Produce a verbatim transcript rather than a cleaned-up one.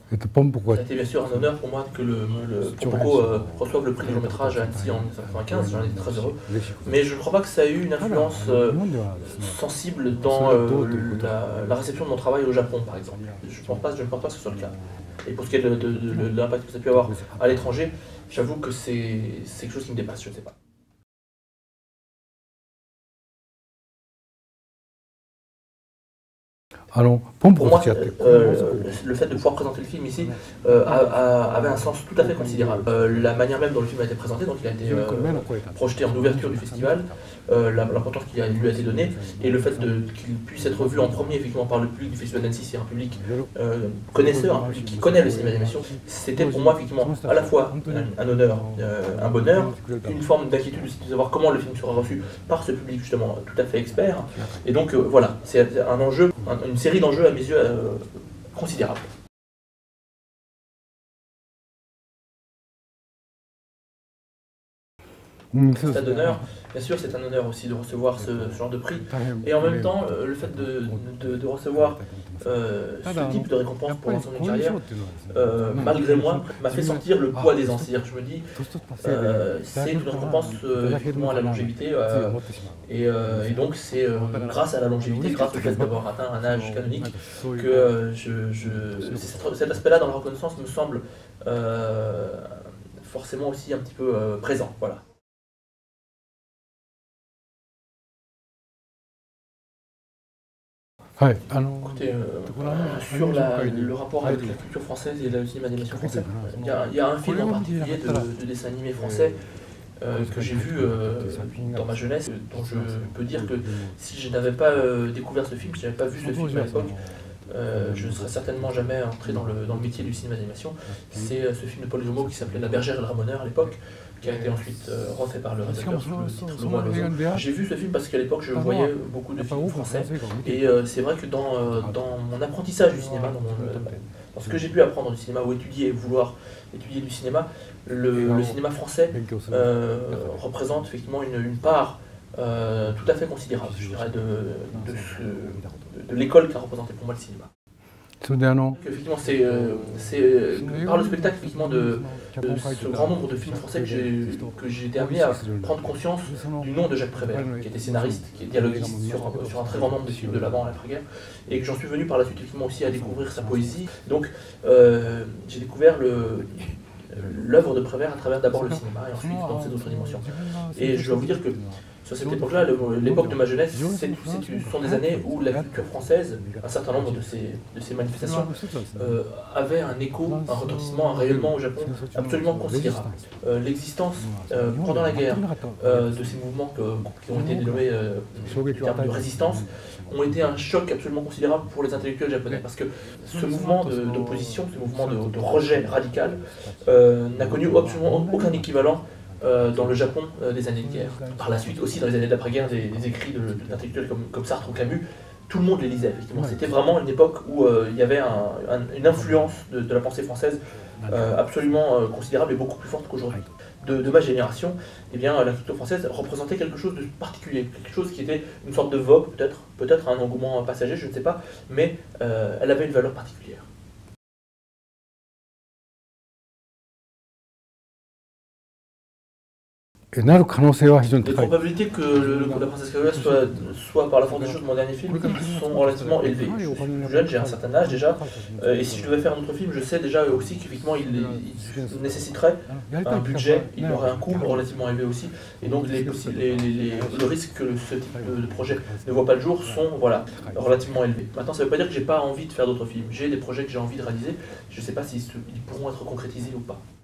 Ça a été bien sûr un honneur pour moi que le, le Pompoko euh, reçoive le prix du long métrage à Annecy en mille neuf cent quatre-vingt-quinze, j'en étais très heureux. Mais je ne crois pas que ça a eu une influence euh, sensible dans euh, la, la réception de mon travail au Japon, par exemple. Je, pense pas, je ne pense pas que ce soit le cas. Et pour ce qui est de, de, de, de l'impact que ça a pu avoir à l'étranger, j'avoue que c'est quelque chose qui me dépasse, je ne sais pas. Pour moi, euh, le fait de pouvoir présenter le film ici euh, a, a, avait un sens tout à fait considérable. Euh, la manière même dont le film a été présenté, donc il a été euh, projeté en ouverture du festival, euh, l'importance qui lui a été donnée, et le fait qu'il puisse être vu en premier effectivement par le public du festival d'Annecy, c'est un public euh, connaisseur, un public qui connaît le cinéma d'animation, c'était pour moi effectivement à la fois un, un honneur, euh, un bonheur, une forme d'inquiétude aussi de savoir comment le film sera reçu par ce public justement tout à fait expert, et donc euh, voilà, c'est un enjeu, un, une série d'enjeux à mes yeux euh, considérables. C'est un honneur, bien sûr c'est un honneur aussi de recevoir ce, ce genre de prix, et en même temps euh, le fait de, de, de recevoir euh, ce type de récompense pour l'ensemble d'une carrière, euh, malgré moi, m'a fait sentir le poids des ans. C'est-à-dire que je me dis, euh, c'est une récompense euh, effectivement à la longévité, euh, et, euh, et donc c'est euh, grâce à la longévité, grâce au fait d'avoir atteint un âge canonique, que euh, je, je, cet, cet aspect-là dans la reconnaissance me semble euh, forcément aussi un petit peu euh, présent. Voilà. Écoutez, euh, sur la, le rapport avec la culture française et le cinéma d'animation français, il y, a, il y a un film en particulier de, de dessin animé français euh, que j'ai vu euh, dans ma jeunesse, dont je peux dire que si je n'avais pas euh, découvert ce film, si je n'avais pas vu ce film à l'époque, euh, je ne serais certainement jamais entré dans le, dans le métier du cinéma d'animation. C'est euh, ce film de Paul Jomeau qui s'appelait La Bergère et le Ramoneur à l'époque, qui a été ensuite euh, refait par le réalisateur sous le titre Le Roi l'Oiseau. J'ai vu ce film parce qu'à l'époque je voyais beaucoup de films français, et euh, c'est vrai que dans, euh, dans mon apprentissage du cinéma, dans, mon, euh, dans ce que j'ai pu apprendre du cinéma, ou étudier, vouloir étudier du cinéma, le, le cinéma français euh, représente effectivement une, une part euh, tout à fait considérable, je dirais, de, de, de, de l'école qu'a représenté pour moi le cinéma. Effectivement, c'est euh, euh, par le spectacle effectivement, de, de ce grand nombre de films français que j'ai été amené à prendre conscience du nom de Jacques Prévert, qui était scénariste, qui est dialoguiste sur, sur un très grand nombre de films de l'avant et l'après-guerre, et que j'en suis venu par la suite effectivement aussi à découvrir sa poésie. Donc euh, j'ai découvert l'œuvre de Prévert à travers d'abord le cinéma et ensuite dans ses autres dimensions. Et je dois vous dire que sur cette époque-là, l'époque de ma jeunesse, ce sont des années où la culture française, un certain nombre de ces, de ces manifestations, euh, avait un écho, un retentissement, un rayonnement au Japon absolument considérable. Euh, L'existence, euh, pendant la guerre, euh, de ces mouvements que, qui ont été dénommés euh, en termes de résistance, ont été un choc absolument considérable pour les intellectuels japonais, parce que ce mouvement d'opposition, ce mouvement de, de rejet radical, euh, n'a connu absolument aucun équivalent Euh, dans le Japon euh, des années de guerre. Par la suite aussi dans les années d'après-guerre, des, des écrits d'intellectuels comme, comme Sartre ou Camus, tout le monde les lisait effectivement. C'était vraiment une époque où euh, il y avait un, un, une influence de, de la pensée française euh, absolument euh, considérable et beaucoup plus forte qu'aujourd'hui. De, de ma génération, eh bien, la culture française représentait quelque chose de particulier, quelque chose qui était une sorte de vogue peut-être, peut-être un engouement passager, je ne sais pas, mais euh, elle avait une valeur particulière. Les probabilités que le, le coup de la princesse Kaguya soit, soit par la force des choses mon dernier film sont relativement élevées. Je suis plus jeune, j'ai un certain âge déjà, euh, et si je devais faire un autre film, je sais déjà aussi qu'effectivement il, il nécessiterait un budget, il aurait un coût relativement élevé aussi, et donc les, les, les, le risque que ce type de, de projet ne voit pas le jour sont voilà, relativement élevés. Maintenant ça ne veut pas dire que j'ai pas envie de faire d'autres films, j'ai des projets que j'ai envie de réaliser, je ne sais pas s'ils pourront être concrétisés ou pas.